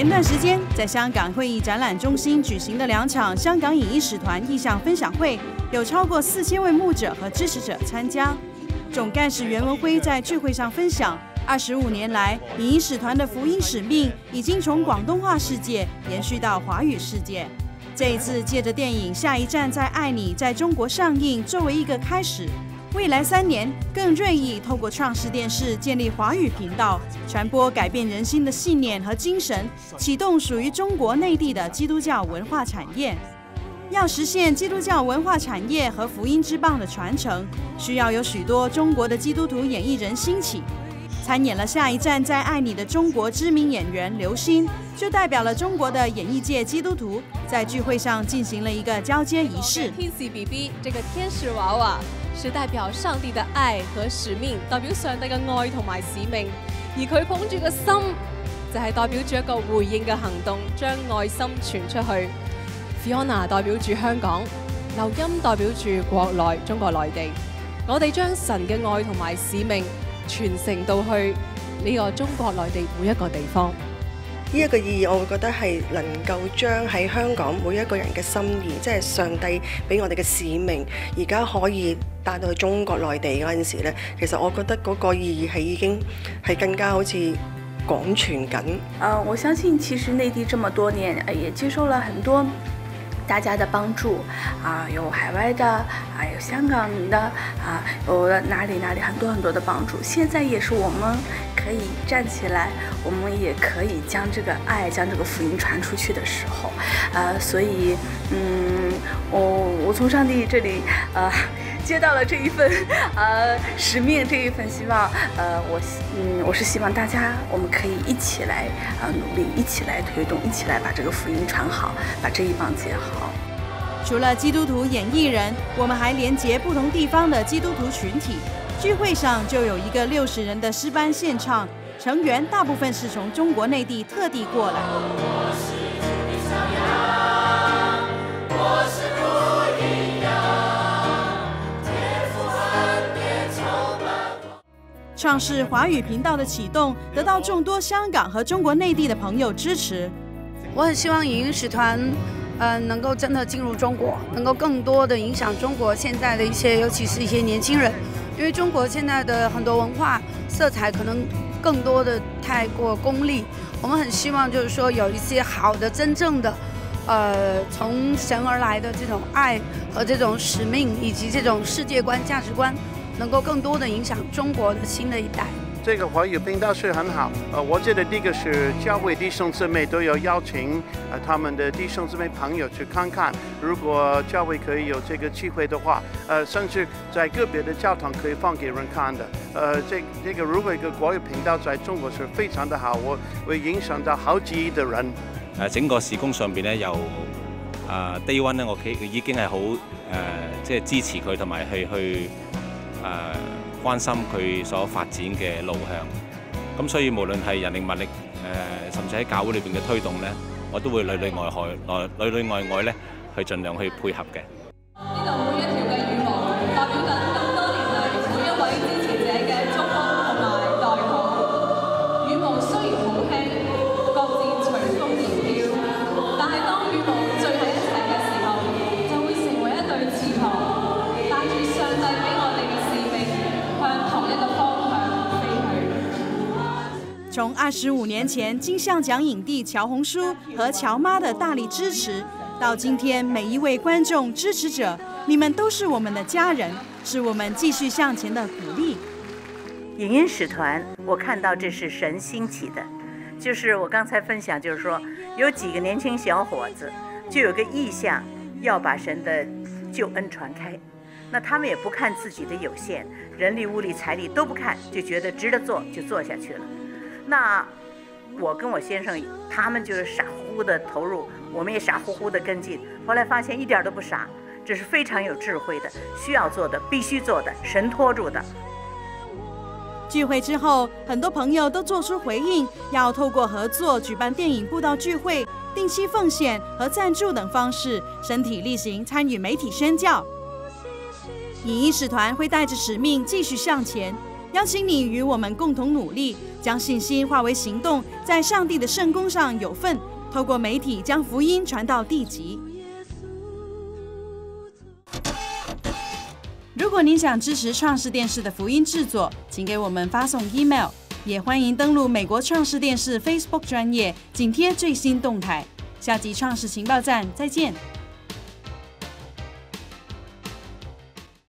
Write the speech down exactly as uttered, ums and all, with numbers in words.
前段时间，在香港会议展览中心举行的两场香港影艺使团意向分享会，有超过四千位牧者和支持者参加。总干事袁文辉在聚会上分享，二十五年来，影艺使团的福音使命已经从广东话世界延续到华语世界。这一次，借着电影《下一站在爱你》在中国上映作为一个开始。 未来三年，更锐意透过创视电视建立华语频道，传播改变人心的信念和精神，启动属于中国内地的基督教文化产业。要实现基督教文化产业和福音之棒的传承，需要有许多中国的基督徒演艺人兴起。参演了《下一站在爱你》的中国知名演员刘鑫，就代表了中国的演艺界基督徒，在聚会上进行了一个交接仪式。 天使 B B 这个天使娃娃。 是代表上帝的愛和使命，代表上帝嘅愛同埋使命，而佢捧住個心，就係代表住一個回應嘅行動，將愛心傳出去。Fiona 代表住香港，劉音代表住國內中國內地，我哋將神嘅愛同埋使命傳承到去呢個中國內地每一個地方。 呢一個意義，我會覺得係能夠將喺香港每一個人嘅心意，即係上帝俾我哋嘅使命，而家可以帶到去中國內地嗰陣時咧，其實我覺得嗰個意義係已經係更加好似廣傳緊。 呃，我相信其實內地這麼多年，也接受了很多 大家的幫助啊，有海外的啊，有香港的啊，有哪裡哪裡很多很多的幫助。現在也是我們可以站起來，我們也可以將這個愛、將這個福音傳出去的時候，啊，所以，嗯，我我從上帝這裡啊接到了這一份啊使命，這一份希望，呃，我嗯我是希望大家我們可以一起來啊努力，一起來推動，一起來把這個福音傳好，把這一棒接好。 除了基督徒演藝人，我們還連結不同地方的基督徒群體。聚會上就有一個六十人的詩班獻唱，成員大部分是從中國內地特地過來。創視華語頻道的啟動，得到眾多香港和中國內地的朋友支持。 我很希望影藝使團 呃，能夠真的進入中國，能夠更多的影響中國現在的一些，尤其是一些年輕人，因為中國現在的很多文化色彩可能更多的太過功利，我們很希望就是說有一些好的、真正的，呃，從神而來的這種愛和這種使命，以及這種世界觀、價值觀，能夠更多的影響中國的新的一代。 這個華語頻道是很好，呃，我覺得第一個是教會弟兄姊妹都有邀請，呃，他們的弟兄姊妹朋友去看看。如果教會可以有這個機會的話，呃，甚至在個別的教堂可以放給人看的。呃，這這個如果一個國語頻道在中國是非常的好，我會影響到好幾億的人。 誒，整個事工上邊咧，由啊 Day One 咧，我企已經係好誒，即係支持佢同埋去去誒。呃 關心佢所發展嘅路向，咁所以無論係人力物力，誒、呃，甚至喺教會裏邊嘅推動咧，我都會裏裏外外、內裏裏外外咧，去盡量去配合嘅。呢度每一條嘅羽毛，代表緊咁多年嚟每一位支持者嘅祝福同埋代禱。羽毛雖然好輕，各自隨風而飄，但係當羽毛聚喺一齊嘅時候，就會成為一對翅膀，帶住上帝俾我哋嘅使命。 向同一個方向飛去。 從二十五年前金像獎影帝喬紅書和喬媽的大力支持，到今天每一位觀眾支持者，你們都是我們的家人，是我們繼續向前的鼓勵。 影音使團，我看到這是神興起的，就是我剛才分享，就是說有幾個年輕小伙子就有個意向，要把神的救恩傳開。 那他們也不看自己的有限，人力、物力、財力都不看，就覺得值得做，就做下去了。那我跟我先生，他們就是傻乎乎的投入，我們也傻乎乎的跟進。後來發現一點都不傻，這是非常有智慧的，需要做的，必須做的，神拖住的。 聚會之後，很多朋友都做出回應，要透過合作舉辦電影佈道聚會、定期奉獻和贊助等方式，身體力行參與媒體宣教。影藝使團會帶着使命繼續向前， 邀请你与我们共同努力，将信心化为行动，在上帝的圣工上有份，透过媒体将福音传到地极。如果您想支持创世电视的福音制作，请给我们发送 email， 也欢迎登录美国创世电视 Facebook 专页，紧贴最新动态。下集创世情报站再见。